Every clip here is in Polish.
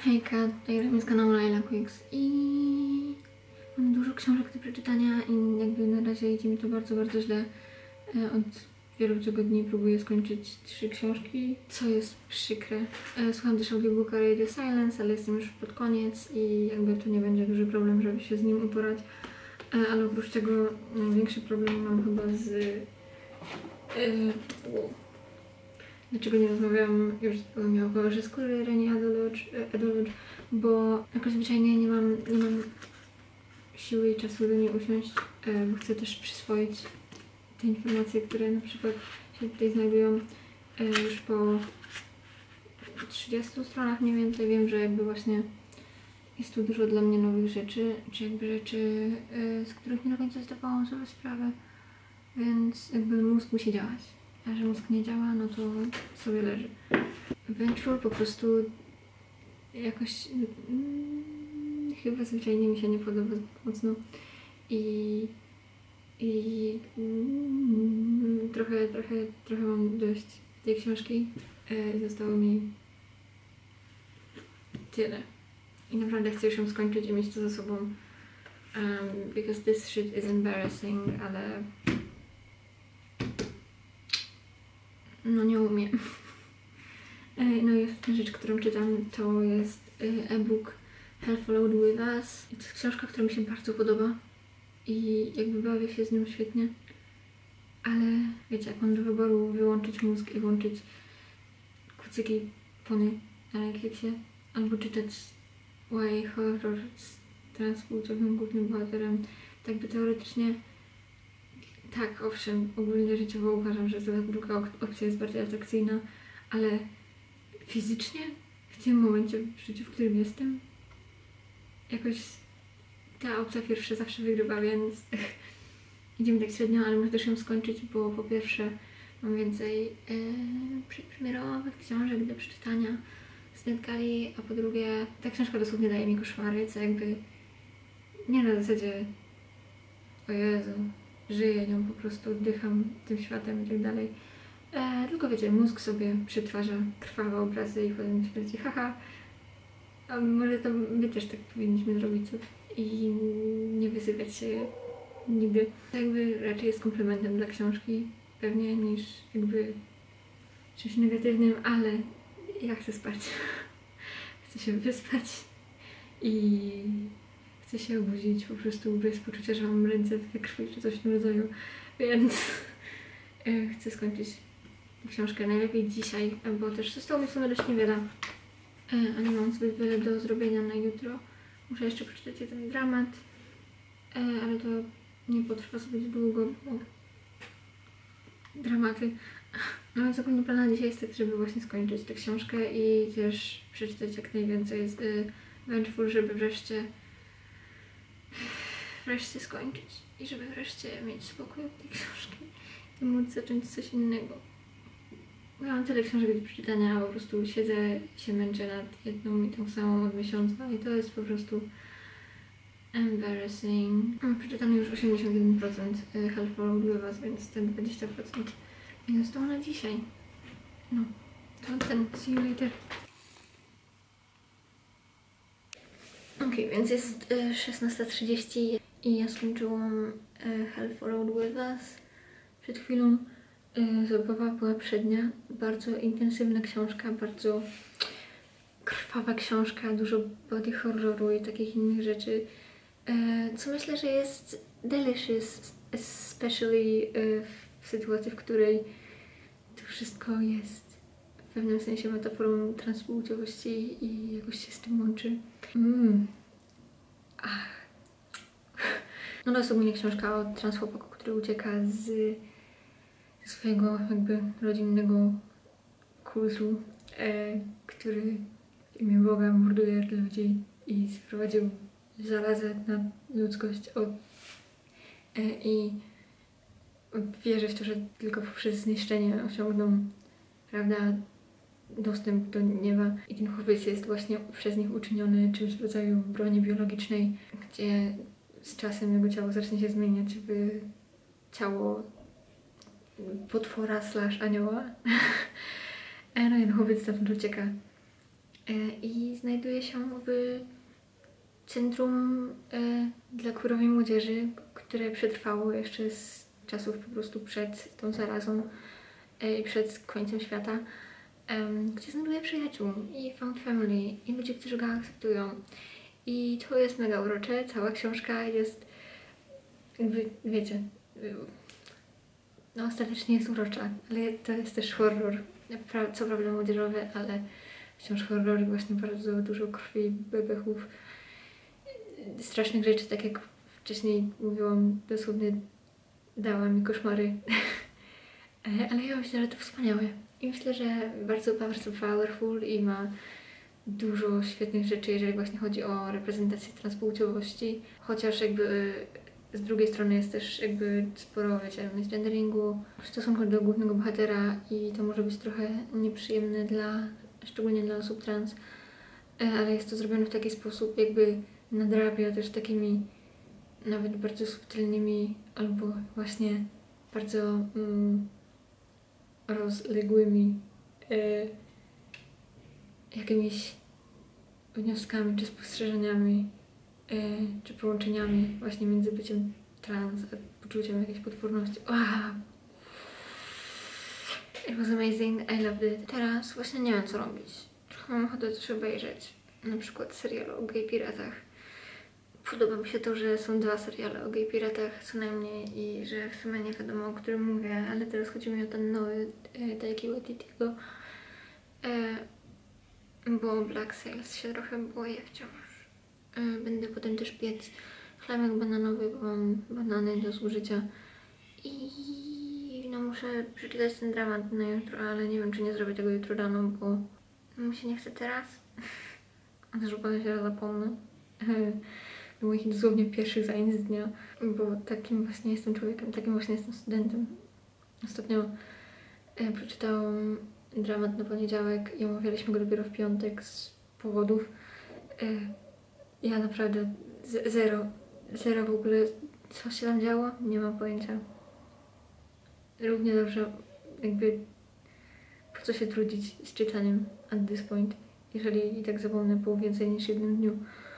Hejka, tutaj Remi z kanału Laila Quicks i mam dużo książek do przeczytania i jakby na razie idzie mi to bardzo, bardzo źle. Od wielu tygodni próbuję skończyć 3 książki, co jest przykre. Słucham też audiobooka Radio Silence, ale jestem już pod koniec i jakby to nie będzie duży problem, żeby się z nim uporać. Ale oprócz tego największy problem mam chyba z... Dlaczego nie rozmawiałam już o kolorze skóry Reni Edolodge, bo jakoś zwyczajnie nie mam siły i czasu do niej usiąść, bo chcę też przyswoić te informacje, które na przykład się tutaj znajdują już po 30 stronach mniej więcej. Wiem, że jakby właśnie jest tu dużo dla mnie nowych rzeczy, czy jakby rzeczy, z których nie do końca zdawałam sobie sprawę, więc jakby mózg musi działać. A że mózg nie działa, no to sobie leży. Vengeful po prostu jakoś chyba zwyczajnie mi się nie podoba zbyt mocno i trochę mam dość tej książki. Zostało mi tyle. I naprawdę chcę już ją skończyć i mieć to za sobą. Because this shit is embarrassing, ale no nie umiem. No i ostatnia rzecz, którą czytam, to jest e-book Hell Followed With Us. To jest książka, która mi się bardzo podoba i jakby bawię się z nią świetnie. Ale wiecie, jak mam do wyboru wyłączyć mózg i włączyć kucyki pony na Netflixie, albo czytać horror z transpłciowym głównym bohaterem, tak by teoretycznie tak, owszem, ogólnie życiowo uważam, że ta druga opcja jest bardziej atrakcyjna, ale fizycznie w tym momencie w życiu, w którym jestem, jakoś ta opcja pierwsza zawsze wygrywa, więc idziemy tak średnio, ale muszę też ją skończyć, bo po pierwsze mam więcej przedpremierowych książek do przeczytania z NetGalley, a po drugie ta książka dosłownie daje mi koszmary, co jakby nie na zasadzie o Jezu, żyję nią, po prostu oddycham tym światem i tak dalej. Tylko wiecie, mózg sobie przetwarza krwawe obrazy i potem stwierdzi, haha, a może to my też tak powinniśmy zrobić i nie wysypiać się nigdy. To jakby raczej jest komplementem dla książki pewnie niż jakby czymś negatywnym, ale ja chcę spać. Chcę się wyspać i chcę się obudzić po prostu bez poczucia, że mam ręce we krwi czy coś w tym rodzaju, więc chcę skończyć książkę najlepiej dzisiaj, bo też zostało mi w sumie dość niewiele, a nie mam zbyt wiele do zrobienia na jutro. Muszę jeszcze przeczytać jeden dramat, ale to nie potrwa zbyt długo, bo dramaty. No więc ogólnie plan na dzisiaj jest tak, żeby właśnie skończyć tę książkę i też przeczytać jak najwięcej z Vengeful, żeby wreszcie skończyć i żeby wreszcie mieć spokój od tej książki i móc zacząć coś innego. Ja mam tyle książek do przeczytania, po prostu siedzę i się męczę nad jedną i tą samą od miesiąca i to jest po prostu embarrassing. Mam przeczytane już 81% Hell Followed With Us, więc ten 20% mi zostało na dzisiaj. No, to ten, see you later. Więc jest 16:30 i ja skończyłam Hell Followed With Us przed chwilą. Zabawa była przednia, bardzo intensywna książka, bardzo krwawa książka, dużo body horroru i takich innych rzeczy, co myślę, że jest delicious, especially w sytuacji, w której to wszystko jest w pewnym sensie metaforą transpłciowości i jakoś się z tym łączy. No to jest ogólnie książka o transchłopaku, który ucieka z swojego jakby rodzinnego kultu, który w imię Boga morduje ludzi i sprowadził zarazę na ludzkość i wierzy w to, że tylko poprzez zniszczenie osiągną, prawda, dostęp do nieba i ten chłopiec jest właśnie przez nich uczyniony czymś w rodzaju broni biologicznej, gdzie z czasem jego ciało zacznie się zmieniać w ciało potwora / anioła. No i chłopiec stamtąd ucieka. i znajduje się w centrum dla queerowej młodzieży, które przetrwało jeszcze z czasów po prostu przed tą zarazą i przed końcem świata, gdzie znajduje przyjaciół i found family i ludzi, którzy go akceptują. I to jest mega urocze. Cała książka jest jakby, wiecie, no ostatecznie jest urocza, ale to jest też horror. Co prawda młodzieżowy, ale wciąż horror i właśnie bardzo dużo krwi, bebechów, strasznych rzeczy, tak jak wcześniej mówiłam, dosłownie dała mi koszmary. Ale ja myślę, że to wspaniałe. I myślę, że bardzo, bardzo powerful i ma dużo świetnych rzeczy, jeżeli właśnie chodzi o reprezentację transpłciowości. Chociaż jakby z drugiej strony jest też jakby sporo, wiecie, misgenderingu w stosunku do głównego bohatera i to może być trochę nieprzyjemne szczególnie dla osób trans, ale jest to zrobione w taki sposób, jakby nadrabia też takimi nawet bardzo subtelnymi albo właśnie bardzo rozległymi jakimiś wnioskami czy spostrzeżeniami czy połączeniami właśnie między byciem trans a poczuciem jakiejś potworności. It was amazing, I loved it. Teraz właśnie nie wiem co robić. Trochę mam ochotę coś obejrzeć. Na przykład serial o gay piratach. Podoba mi się to, że są 2 seriale o gay piratach co najmniej i że w sumie nie wiadomo, o którym mówię, ale teraz chodzi mi o ten nowy Taiki Waititiego, bo Black Sails się trochę boję wciąż. Będę potem też piec chlebek bananowy, bo mam banany do zużycia i no muszę przeczytać ten dramat na jutro, ale nie wiem, czy nie zrobię tego jutro rano, bo mi się nie chce teraz. Też obawiam się, że zapomnę. Do moich dosłownie pierwszych zajęć z dnia, bo takim właśnie jestem człowiekiem, takim właśnie jestem studentem. Ostatnio przeczytałam dramat na poniedziałek i omawialiśmy go dopiero w piątek z powodów. Ja naprawdę zero w ogóle, co się tam działo, nie mam pojęcia. Równie dobrze jakby po co się trudzić z czytaniem at this point, jeżeli i tak zapomnę po więcej niż jednym dniu.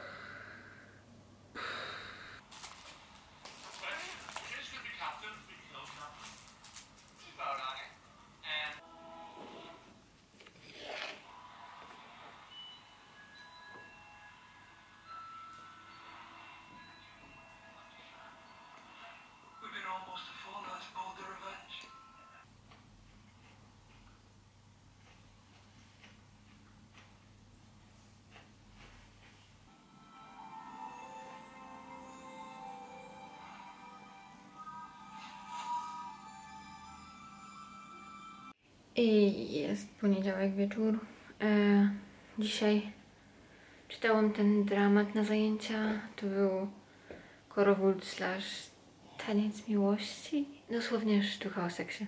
I jest poniedziałek wieczór. Dzisiaj czytałam ten dramat na zajęcia. To był Korowód / Taniec miłości. Dosłownie sztuka o seksie.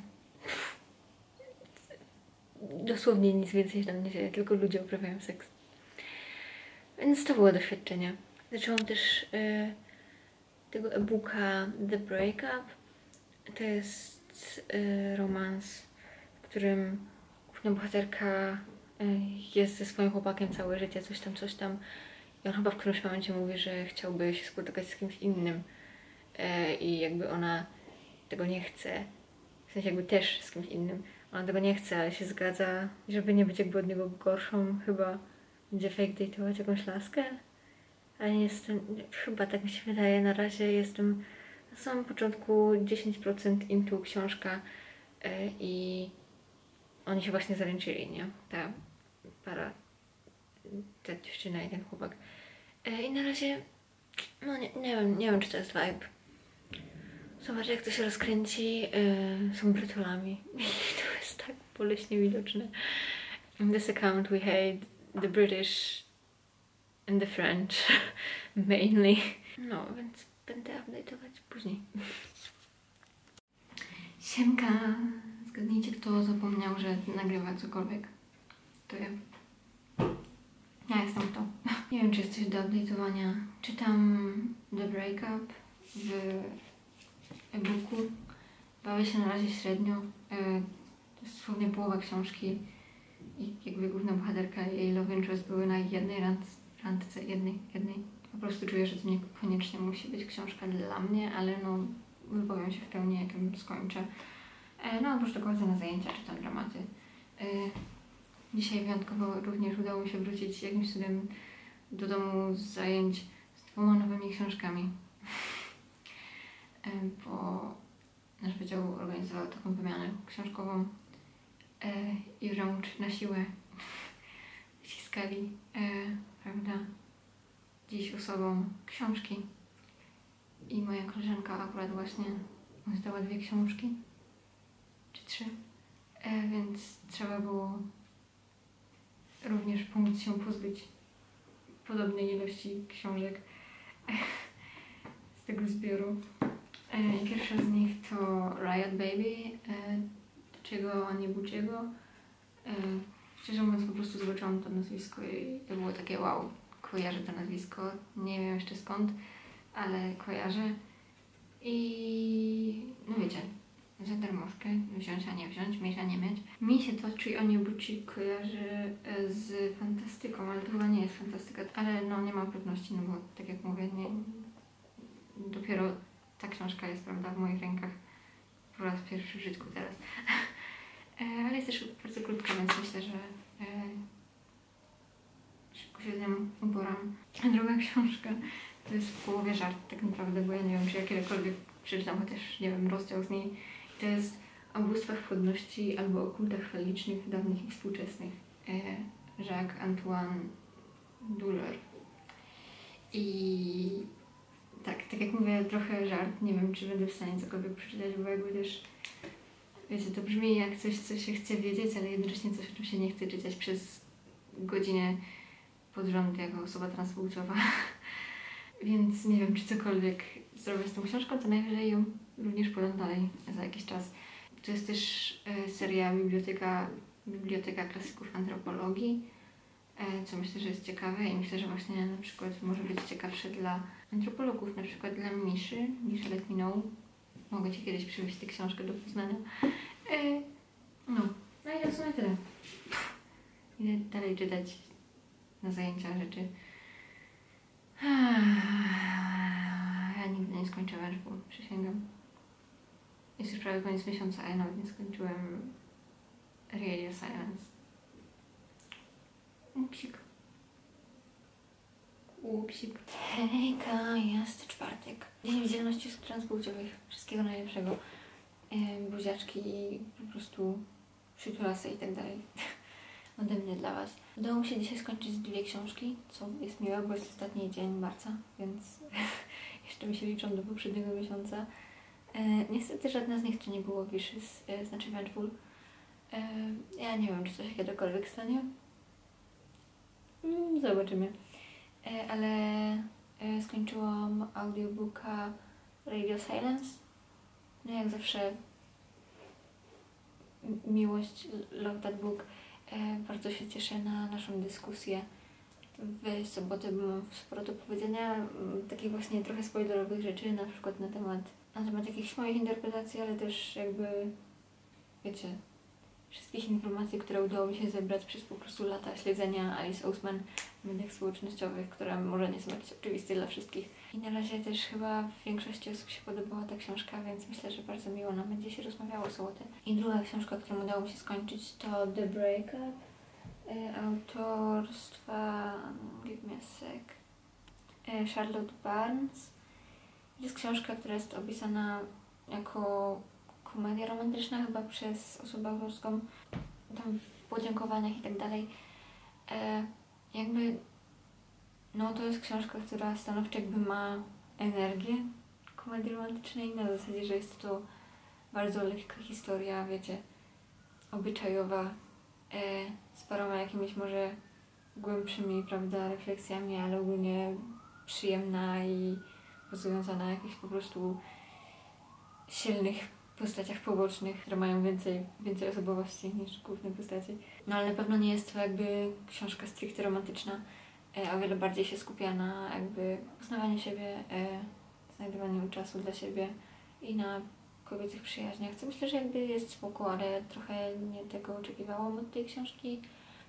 Dosłownie nic więcej się tam nie dzieje, tylko ludzie uprawiają seks. Więc to było doświadczenie. Zaczęłam też tego e-booka The Breakup. To jest romans, w którym główna bohaterka jest ze swoim chłopakiem całe życie, coś tam. I on chyba w którymś momencie mówi, że chciałby się spotykać z kimś innym i jakby ona tego nie chce. W sensie jakby też z kimś innym. Ona tego nie chce, ale się zgadza. I żeby nie być jakby od niego gorszą, chyba będzie fake date'ować jakąś laskę. Ale nie jestem, chyba tak mi się wydaje, na razie jestem na samym początku 10% into książka i oni się właśnie zaręczyli, nie? Ta para, ta dziewczyna i ten chłopak. I na razie, no nie wiem czy to jest vibe. Zobacz jak to się rozkręci, są brytolami i to jest tak boleśnie widoczne. In this account we hate the British and the French mainly. No, więc będę update'ować później. Siemka! Zgadnijcie, kto zapomniał, że nagrywa cokolwiek. To ja. Ja jestem to. Nie wiem, czy jest coś do update'owania. Czytam The Breakup w e-booku. Bawię się na razie średnio. To jest dosłownie połowa książki i jakby główna bohaterka i jej love interest były na jednej randce, jednej. Po prostu czuję, że to niekoniecznie musi być książka dla mnie, ale no wypowiem się w pełni, jak ją skończę. No oprócz tego chodzę na zajęcia, czytam dramaty. Dzisiaj wyjątkowo również udało mi się wrócić jakimś cudem do domu z zajęć z 2 nowymi książkami. Bo nasz wydział organizował taką wymianę książkową i wręcz na siłę wciskali, prawda, dziś osobą książki. I moja koleżanka akurat właśnie zdała 2 książki, czy 3, więc trzeba było również pomóc się pozbyć podobnej ilości książek z tego zbioru. Pierwsza z nich to Riot Baby, Czego Anibuczego. Szczerze mówiąc, po prostu zobaczyłam to nazwisko i to było takie wow, kojarzę to nazwisko, nie wiem jeszcze skąd, ale kojarzę. I no wiecie, za darmożkę wziąć, a nie wziąć, mieć, a nie mieć. Mi się to Czego Anibuczy kojarzy z fantastyką, ale to chyba nie jest fantastyka, ale no nie mam pewności, no bo tak jak mówię, dopiero ta książka jest, prawda, w moich rękach po raz pierwszy w życiu teraz. Ale jest też bardzo krótka, więc myślę, że szybko się z nią uporam. A druga książka to jest w połowie żart tak naprawdę, bo ja nie wiem, czy ja kiedykolwiek przeczytam chociaż, nie wiem, rozdział z niej. I to jest o bóstwach płodności albo o kultach falicznych, dawnych i współczesnych. Jacques-Antoine Douleur. I tak jak mówię, trochę żart, nie wiem, czy będę w stanie cokolwiek przeczytać, bo jakby też, wiecie, to brzmi jak coś, co się chce wiedzieć, ale jednocześnie coś, o czym się nie chce czytać przez godzinę pod rząd jako osoba transpłciowa. Więc nie wiem, czy cokolwiek zrobię z tą książką, to najwyżej ją również podam dalej za jakiś czas. To jest też seria Biblioteka Klasyków Antropologii, co myślę, że jest ciekawe i myślę, że właśnie na przykład może być ciekawsze dla antropologów, na przykład dla Miszy Let Me Know. Mogę Ci kiedyś przywieźć tę książkę do Poznania. No i to w sumie tyle. Idę dalej czytać na zajęcia rzeczy. Ja nigdy nie skończę werfu, przysięgam. Jest już prawie koniec miesiąca, a ja nawet nie skończyłem Radio Silence. Łupsik. Hejka, jest czwartek. Dzień widzialności transpłciowych. Wszystkiego najlepszego. Buziaczki i po prostu przytulasy i tak dalej. Ode mnie dla Was. Udało mi się dzisiaj skończyć 2 książki, co jest miłe, bo jest ostatni dzień marca, więc jeszcze mi się liczą do poprzedniego miesiąca. Niestety żadna z nich to nie było Wishes, znaczy Vengeful. Ja nie wiem, czy coś kiedykolwiek stanie. Zobaczymy. Ale skończyłam audiobooka Radio Silence. No jak zawsze miłość, love that book. Bardzo się cieszę na naszą dyskusję w sobotę, bo mam sporo do powiedzenia, takich właśnie trochę spoilerowych rzeczy, na przykład na temat jakichś moich interpretacji, ale też jakby, wiecie, wszystkich informacji, które udało mi się zebrać przez po prostu lata śledzenia Alice Oseman w mediach społecznościowych, które może nie są jakieś oczywiste dla wszystkich. I na razie też chyba większości osób się podobała ta książka, więc myślę, że bardzo miło nam będzie się rozmawiało sobotę. I druga książka, którą udało mi się skończyć, to The Breakup autorstwa, give me a sec, Charlotte Barnes. To jest książka, która jest opisana jako komedia romantyczna chyba przez osobę autorską, tam w podziękowaniach i tak dalej. Jakby, no to jest książka, która stanowczo jakby ma energię komedii romantycznej, na zasadzie, że jest to bardzo lekka historia, wiecie, obyczajowa, z paroma jakimiś może głębszymi, prawda, refleksjami, ale ogólnie przyjemna i bazująca na jakichś po prostu silnych postaciach pobocznych, które mają więcej osobowości niż główne postaci. No ale na pewno nie jest to jakby książka stricte romantyczna, o wiele bardziej się skupia na jakby poznawaniu siebie, znajdowaniu czasu dla siebie i na kobiecych przyjaźniach, co myślę, że jakby jest spoko, ale trochę nie tego oczekiwałam od tej książki.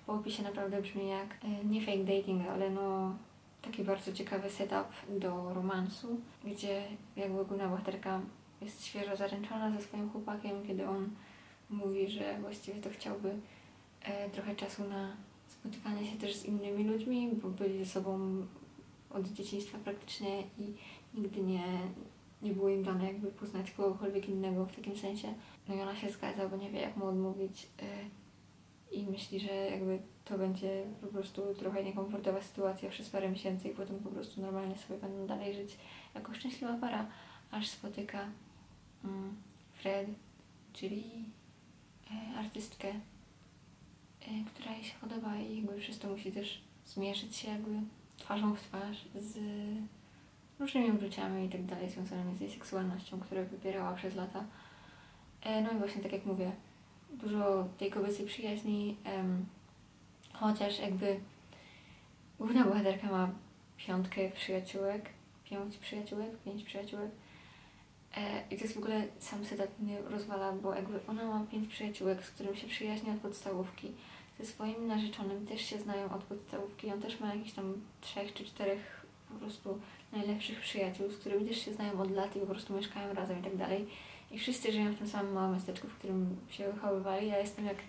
po opisie naprawdę brzmi jak nie fake dating, ale no taki bardzo ciekawy setup do romansu, gdzie jakby główna bohaterka jest świeżo zaręczona ze swoim chłopakiem, kiedy on mówi, że właściwie to chciałby trochę czasu na spotykanie się też z innymi ludźmi, bo byli ze sobą od dzieciństwa praktycznie i nigdy nie było im dane jakby poznać kogokolwiek innego w takim sensie. No i ona się zgadza, bo nie wie jak mu odmówić i myśli, że jakby to będzie po prostu trochę niekomfortowa sytuacja przez parę miesięcy i potem po prostu normalnie sobie będą dalej żyć jako szczęśliwa para, aż spotyka Fred, czyli artystkę, która jej się podoba i jakby przez to musi też zmierzyć się jakby twarzą w twarz z różnymi uczuciami i tak dalej związanymi z jej seksualnością, które wybierała przez lata. No i właśnie tak jak mówię, dużo tej kobiecej przyjaźni, chociaż jakby główna bohaterka ma 5 przyjaciółek, 5 przyjaciółek. I to jest w ogóle sam setup mnie rozwala, bo jakby ona ma 5 przyjaciółek, z którym się przyjaźni od podstawówki. Ze swoim narzeczonym też się znają od podstawówki. On też ma jakieś tam 3 czy 4 po prostu najlepszych przyjaciół, z którymi też się znają od lat i po prostu mieszkają razem i tak dalej. I wszyscy żyją w tym samym małym miasteczku, w którym się wychowywali. Ja jestem jak...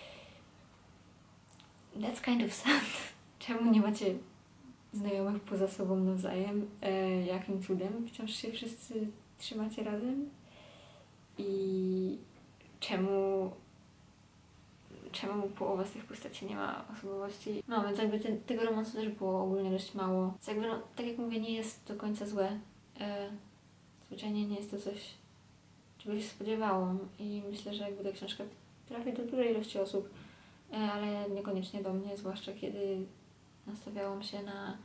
That's kind of sad. Czemu nie macie znajomych poza sobą nawzajem? Jakim cudem wciąż się wszyscy trzymacie razem? I czemu połowa z tych postaci nie ma osobowości? No, więc jakby tego romansu też było ogólnie dość mało. Więc jakby, no, tak jak mówię, nie jest do końca złe. Zwyczajnie nie jest to coś, czego się spodziewałam i myślę, że jakby ta książka trafi do dużej ilości osób, ale niekoniecznie do mnie, zwłaszcza kiedy nastawiałam się na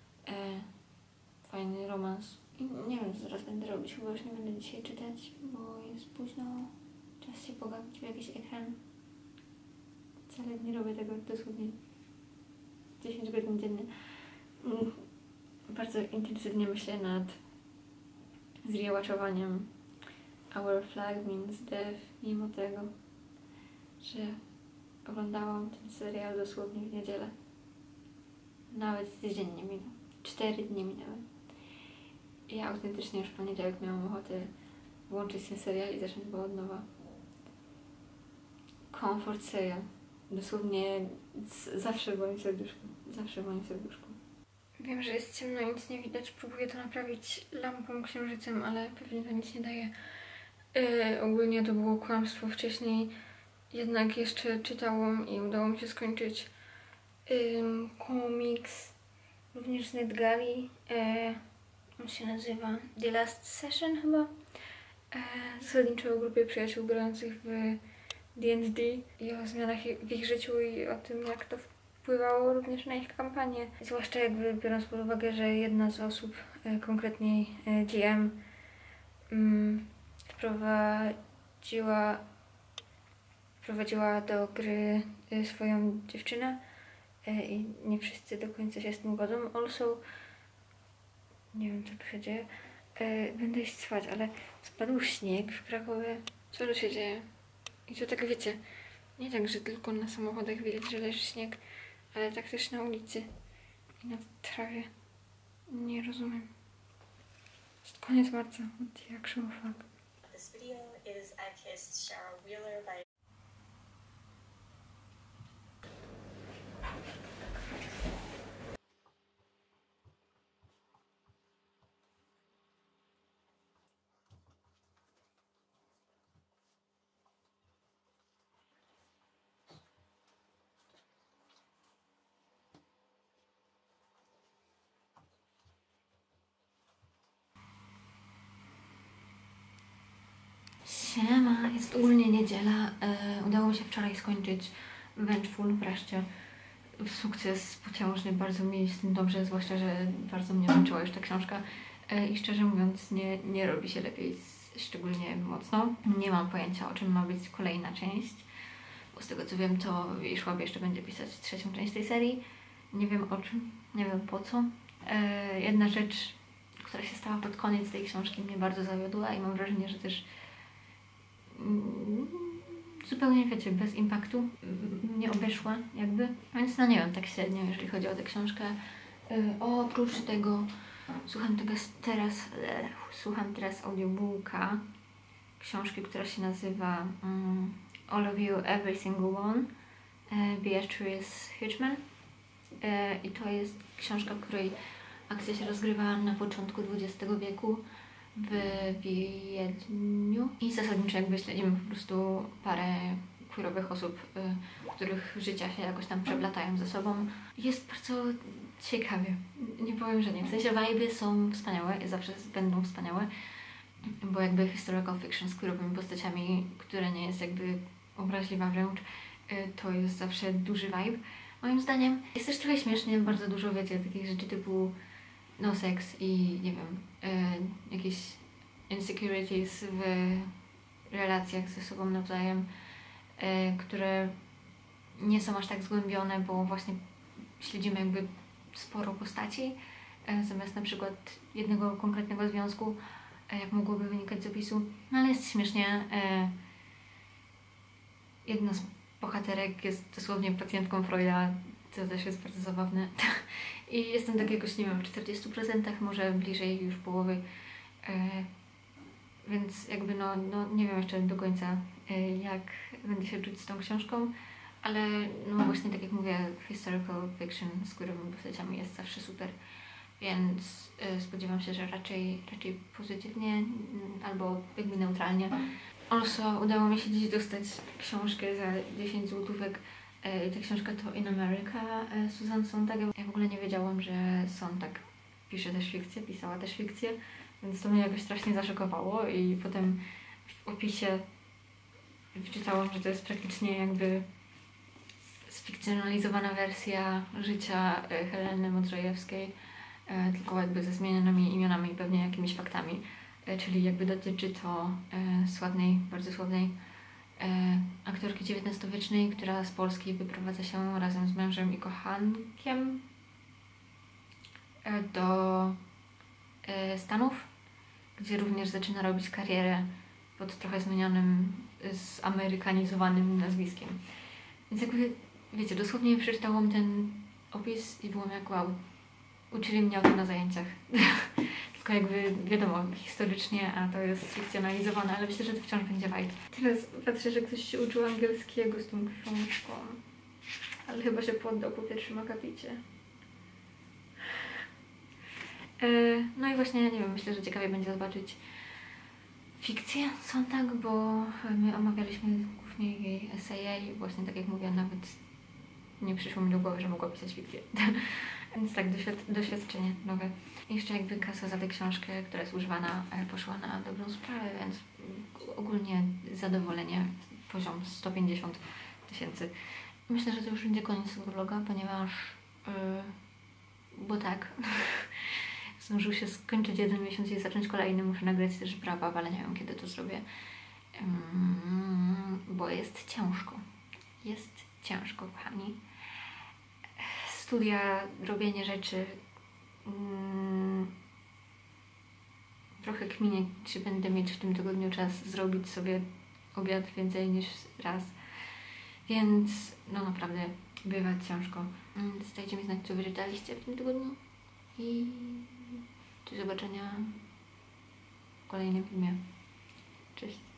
fajny romans. I nie wiem, co teraz będę robić, chyba już nie będę dzisiaj czytać, bo jest późno, czas się pogapić w jakiś ekran. Wcale nie robię tego dosłownie 10 godzin dziennie. Bardzo intensywnie myślę nad zrewatchowaniem Our Flag Means Death, mimo tego, że oglądałam ten serial dosłownie w niedzielę. Nawet tydzień nie minął. 4 dni minęły. I ja autentycznie już w poniedziałek miałam ochotę włączyć ten serial i zacząć go od nowa. Comfort serial. Dosłownie zawsze w moim serduszku. Zawsze w moim serduszku. Wiem, że jest ciemno i nic nie widać. Próbuję to naprawić lampą, księżycem, ale pewnie to nic nie daje. Ogólnie to było kłamstwo wcześniej. Jednak jeszcze czytałam i udało mi się skończyć komiks również z NetGalley. On się nazywa The Last Session chyba. Zasadniczo o grupie przyjaciół grających w D&D i o zmianach w ich życiu i o tym, jak to wpływało również na ich kampanię. Zwłaszcza jakby biorąc pod uwagę, że jedna z osób, konkretniej DM, wprowadziła do gry swoją dziewczynę i nie wszyscy do końca się z tym godzą. Also, nie wiem co tu się dzieje, będę iść spać, ale spadł śnieg w Krakowie. Co tu się dzieje? I to tak wiecie, nie tak, że tylko na samochodach widać, że leży śnieg, ale tak też na ulicy i na trawie. Nie rozumiem. Jest koniec marca. What the actual fuck? This video is I Kissed Cheryl Wheeler by Siema, jest ogólnie niedziela. Udało mi się wczoraj skończyć Vengeful wreszcie. Sukces potężny, bardzo mi z tym dobrze, zwłaszcza, że bardzo mnie męczyła już ta książka. I szczerze mówiąc nie robi się lepiej, szczególnie mocno. Nie mam pojęcia, o czym ma być kolejna część. Bo z tego co wiem, to Schwab jeszcze będzie pisać 3. część tej serii. Nie wiem o czym, nie wiem po co. Jedna rzecz, która się stała pod koniec tej książki, mnie bardzo zawiodła i mam wrażenie, że też zupełnie, wiecie, bez impaktu mnie obeszła jakby. Więc no nie wiem, tak średnio, jeżeli chodzi o tę książkę. Oprócz tego słucham teraz audiobooka książki, która się nazywa All of You, Every Single One, Beatrice Hitchman. I to jest książka, w której akcja się rozgrywa na początku XX wieku w Wiedniu i zasadniczo jakby śledzimy po prostu parę queerowych osób, których życia się jakoś tam przeplatają ze sobą. Jest bardzo ciekawie, nie powiem, że nie. W sensie vibe'y są wspaniałe i zawsze będą wspaniałe, bo jakby historical fiction z queerowymi postaciami, która nie jest jakby obraźliwa wręcz, to jest zawsze duży vibe. Moim zdaniem jest też trochę śmiesznie, bardzo dużo, wiecie, takich rzeczy typu no seks i nie wiem, jakieś insecurities w relacjach ze sobą nawzajem, które nie są aż tak zgłębione, bo właśnie śledzimy jakby sporo postaci, zamiast na przykład jednego konkretnego związku, jak mogłoby wynikać z opisu. No ale jest śmiesznie. Jedna z bohaterek jest dosłownie pacjentką Freuda, co też jest bardzo zabawne. I jestem tak jakoś, nie wiem, w 40%, może bliżej już połowy. Więc jakby no nie wiem jeszcze do końca, jak będę się czuć z tą książką, ale no właśnie tak jak mówię, historical fiction z queerowymi postaciami jest zawsze super, więc spodziewam się, że raczej pozytywnie albo jakby neutralnie. Also udało mi się dziś dostać książkę za 10 złotówek. Ta książka to In America Susan Sontag. Ja w ogóle nie wiedziałam, że Sontag pisała też fikcję, więc to mnie jakoś strasznie zaszokowało i potem w opisie wyczytałam, że to jest praktycznie jakby sfikcjonalizowana wersja życia Heleny Modrzejewskiej, tylko jakby ze zmienionymi imionami i pewnie jakimiś faktami. Czyli jakby dotyczy to bardzo sławnej aktorki XIX-wiecznej, która z Polski wyprowadza się razem z mężem i kochankiem do Stanów, gdzie również zaczyna robić karierę pod trochę zmienionym, zamerykanizowanym nazwiskiem. Więc jakby, wiecie, dosłownie przeczytałam ten opis i byłam jak wow, uczyli mnie o tym na zajęciach. Tylko jakby wiadomo, historycznie, a to jest fikcjonalizowane, ale myślę, że to wciąż będzie vibe. Teraz patrzę, że ktoś się uczył angielskiego z tą książką, ale chyba się poddał po pierwszym akapicie. No i właśnie, nie wiem, myślę, że ciekawie będzie zobaczyć fikcję Sontag, bo my omawialiśmy głównie jej eseje i właśnie tak jak mówię, nawet nie przyszło mi do głowy, że mogła pisać fikcję. Więc tak, doświadczenie nowe. I jeszcze jakby kasa za tę książkę, która jest używana, poszła na dobrą sprawę, więc ogólnie zadowolenie, poziom 150 000. Myślę, że to już będzie koniec tego vloga, ponieważ bo tak, zdążył się skończyć 1 miesiąc i zacząć kolejny, muszę nagrać też wrap-up, ale nie wiem kiedy to zrobię, bo jest ciężko. Jest ciężko, kochani. Studia, robienie rzeczy, trochę kminię, czy będę mieć w tym tygodniu czas zrobić sobie obiad więcej niż raz, więc no naprawdę bywa ciężko. Więc dajcie mi znać, co wyczytaliście w tym tygodniu i do zobaczenia w kolejnym filmie. Cześć!